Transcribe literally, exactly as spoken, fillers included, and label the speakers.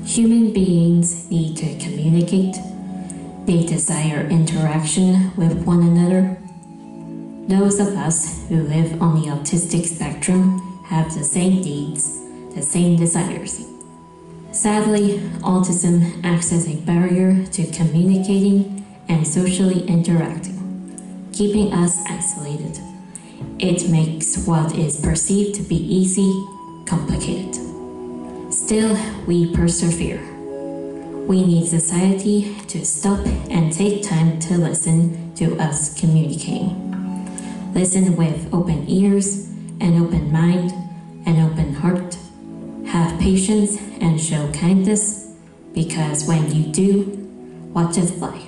Speaker 1: Human beings need to communicate. They desire interaction with one another. Those of us who live on the autistic spectrum have the same needs, the same desires. Sadly, autism acts as a barrier to communicating and socially interacting, keeping us isolated. It makes what is perceived to be easy complicated. Still, we persevere. We need society to stop and take time to listen to us communicating. Listen with open ears, an open mind, an open heart. Have patience and show kindness, because when you do, what does life?